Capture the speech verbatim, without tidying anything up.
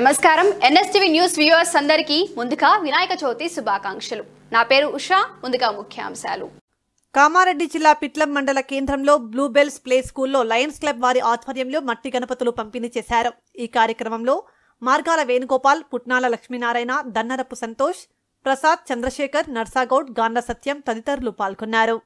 నమస్కారం NSTV news viewers అందరికీ ముందుగా వినాయక చవితి శుభాకాంక్షలు। నా పేరు ఉషా। ముందుగా ముఖ్యాంశాలు। కామారెడ్డి జిల్లా పిట్లం మండల కేంద్రంలో బ్లూబెల్స్ ప్లే స్కూల్లో లయన్స్ క్లబ్ వారి ఆధ్వర్యంలో మట్టి గణపతులు పంపిణీ చేశారు। ఈ కార్యక్రమంలో మార్గాల వేణుగోపాల్, పుట్నాల లక్ష్మీనారాయణ, దన్నరపు సంతోష్, ప్రసాద్, చంద్రశేఖర్, నర్సాగౌడ్, గాండ్ల సత్యం తదితరులు పాల్గొన్నారు।